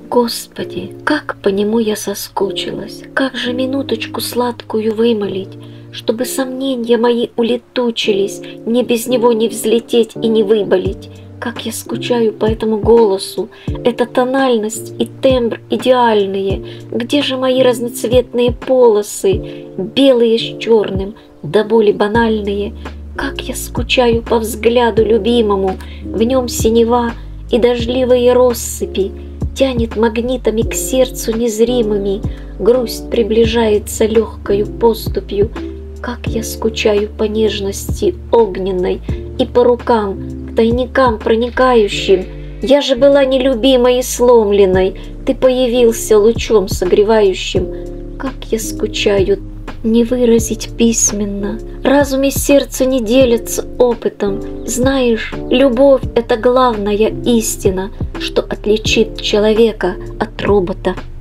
Господи, как по нему я соскучилась, как же минуточку сладкую вымолить, чтобы сомнения мои улетучились, мне без него не взлететь и не выболеть. Как я скучаю по этому голосу, эта тональность и тембр идеальные. Где же мои разноцветные полосы, белые с черным, до боли банальные? Как я скучаю по взгляду любимому, в нем синева и дождливые россыпи, тянет магнитами к сердцу незримыми, грусть приближается легкою поступью. Как я скучаю по нежности огненной и по рукам, к тайникам проникающим. Я же была нелюбимой и сломленной, ты появился лучом согревающим. Как я скучаю, не выразить письменно, разум и сердце не делятся опытом. Знаешь, любовь — это главная истина, что отличит человека от робота.